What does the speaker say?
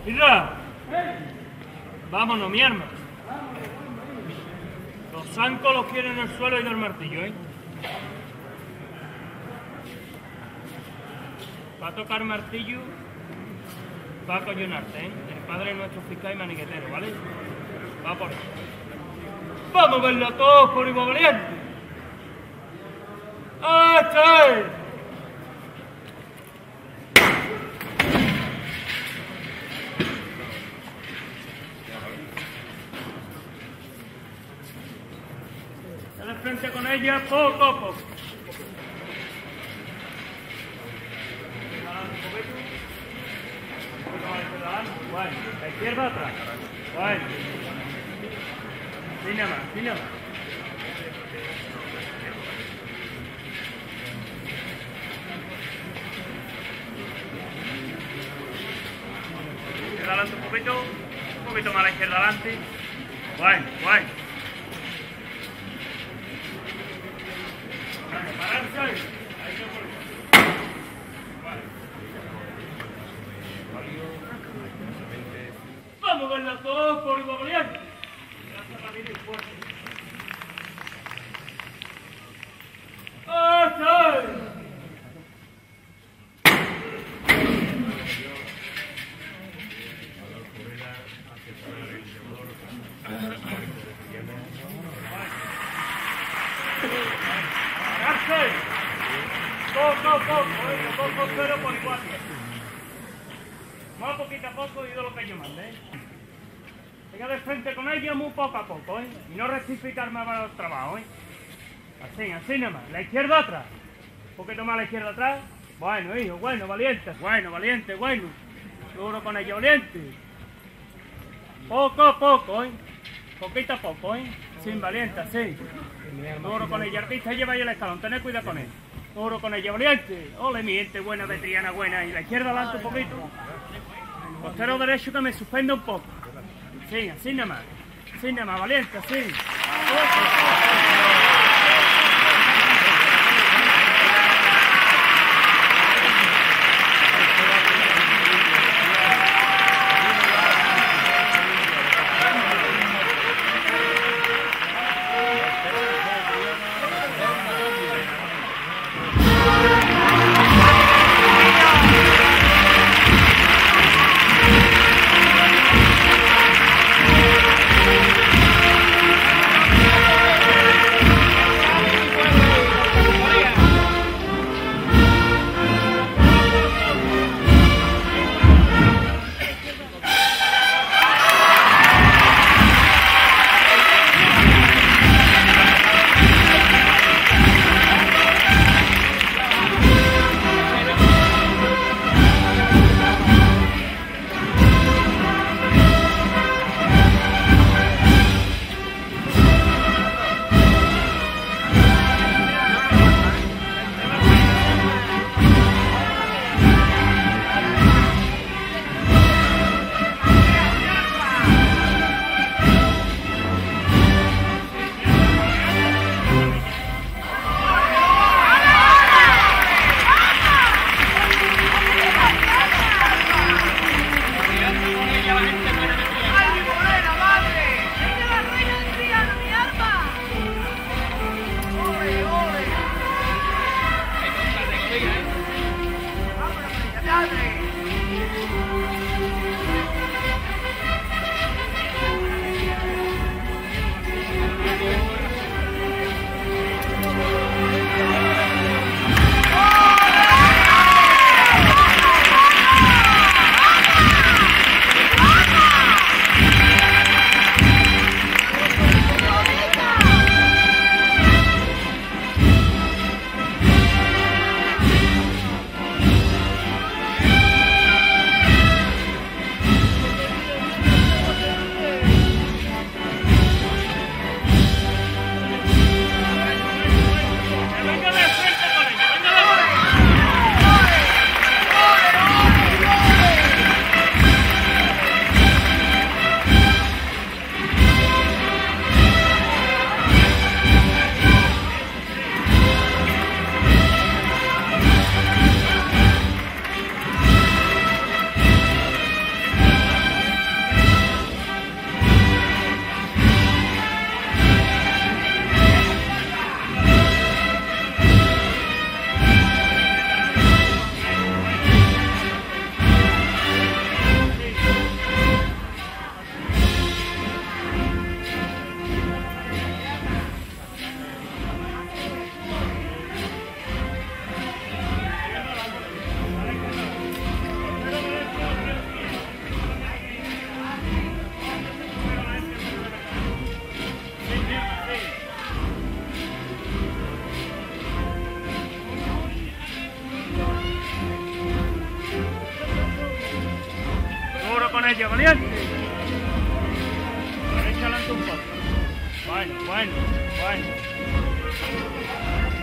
Irra, vámonos, mi arma. Los zancos los quieren en el suelo y del martillo, ¿eh? Va a tocar martillo, va a coyonarte, ¿eh? El padre es nuestro fiscal y maniquetero, ¿vale? Va por eso. ¡Vamos a verlo todos por igual valiente! ¡Este! Dale frente con ella poco a poco. Bueno, la izquierda atrás. Bueno. Sin nada más, sin nada más. Izquierda adelante un poquito más a la izquierda adelante. Bueno, bueno. Vale, pararse ahí. Ahí se pone. Vamos a verlas todos por igual valiente. Gracias a David y fuerte. ¡Hasta! Poco, pero por igual. Más poquito a poco y de lo que yo mande, ¿eh? Venga de frente con ella muy poco a poco, ¿eh? Y no rectificar más para el trabajo, ¿eh? Así nada más. La izquierda atrás. Un poquito más a la izquierda atrás. Bueno, hijo, bueno, valiente, bueno. Duro con ella, valiente. Poco a poco, ¿eh? Poquito a poco, ¿eh? Sin valiente, así. Duro con ella, artista, lleva ahí el escalón, tened cuidado con él. Duro con ella, valiente. Ole, mi gente buena, veterana buena. Y la izquierda adelante un poquito. Costero derecho que me suspenda un poco. Sí, así nada más. Así nada más, valiente, así. Bueno.